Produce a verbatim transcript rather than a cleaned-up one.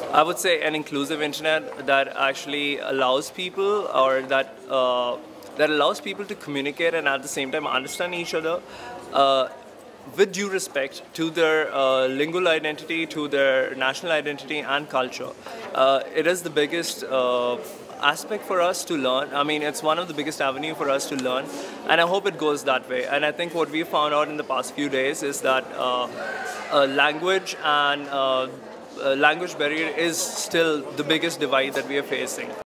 I would say an inclusive internet that actually allows people, or that uh, that allows people to communicate and at the same time understand each other uh, with due respect to their uh, lingual identity, to their national identity and culture. Uh, it is the biggest uh, aspect for us to learn. I mean, it's one of the biggest avenue for us to learn, and I hope it goes that way. And I think what we found out in the past few days is that uh, uh, language and uh, uh, language barrier is still the biggest divide that we are facing.